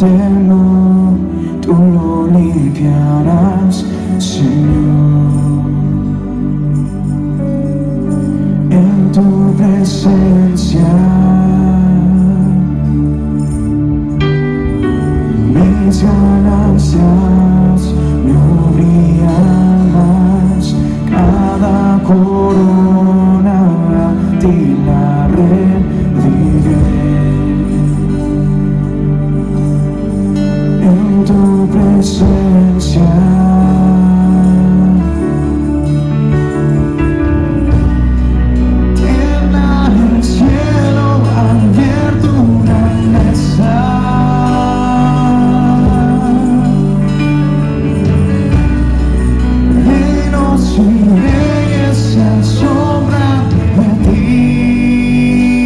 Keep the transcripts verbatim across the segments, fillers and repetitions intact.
temor, tú lo limpiarás, Señor. En tu presencia mis ganancias no brillan más, cada corona a ti la rediré. En tu presencia sombra de ti.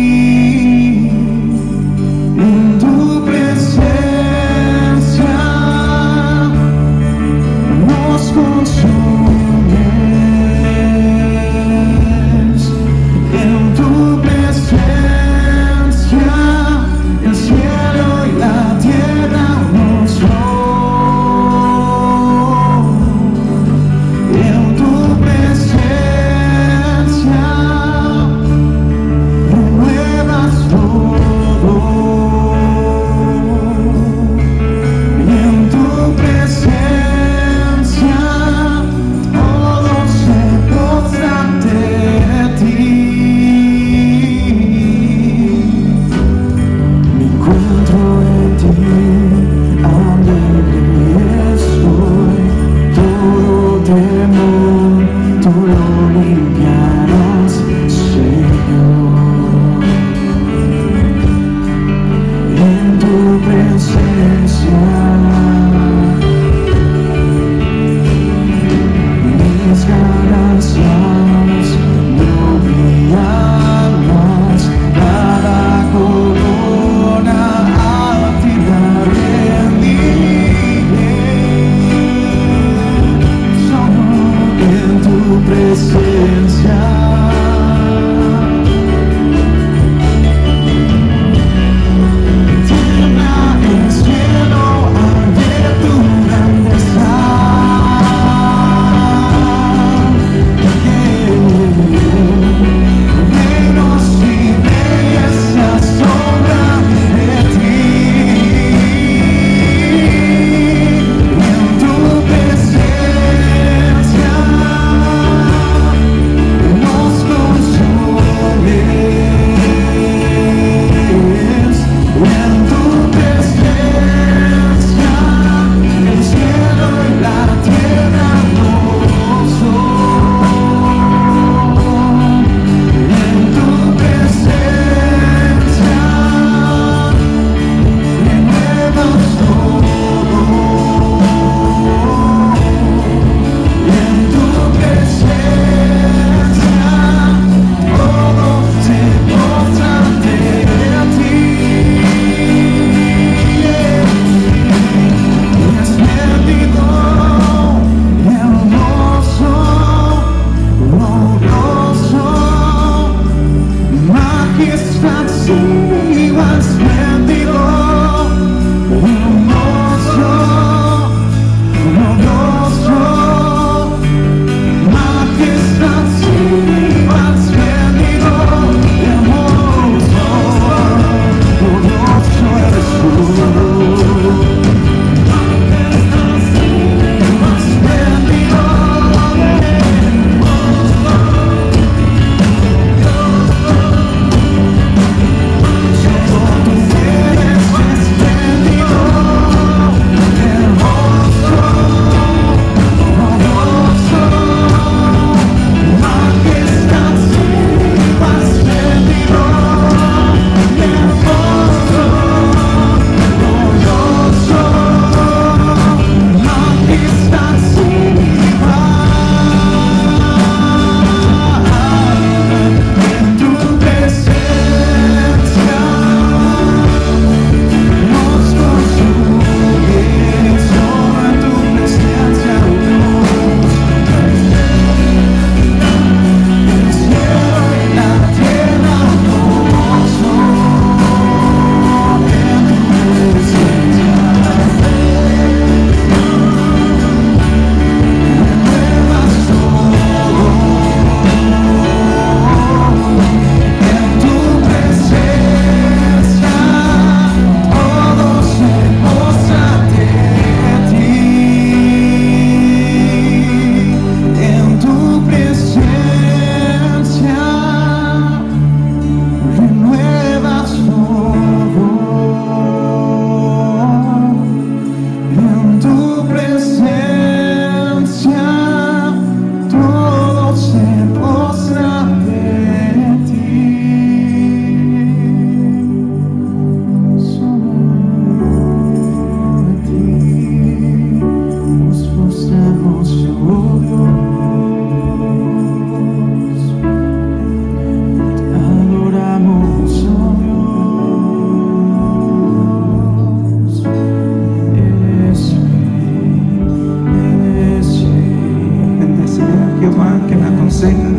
aconseja,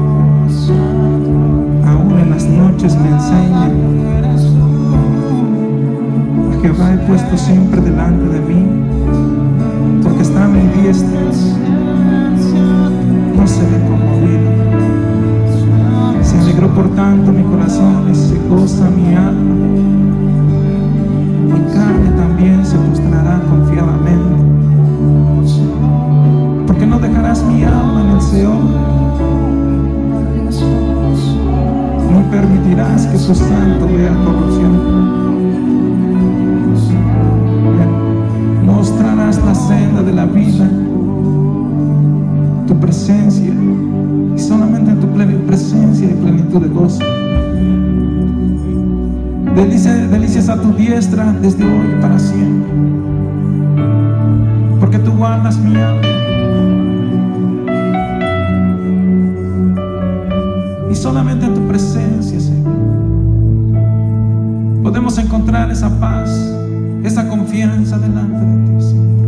aún en las noches me enseña. A Jehová he puesto siempre delante de mí, porque está a mi diestra, no seré conmovido. Se alegró por tanto mi corazón y se goza mi alma. Mi carne también se postrará confiadamente, porque no dejarás mi alma en el Seol, ni permitirás que tu santo vea corrupción. Mostrarás la senda de la vida, tu presencia, y solamente en tu presencia y plenitud de gozo. Delicias, delicias a tu diestra desde hoy y para siempre, porque tú guardas mi alma. Y solamente en tu presencia, Señor, podemos encontrar esa paz, esa confianza delante de ti, Señor.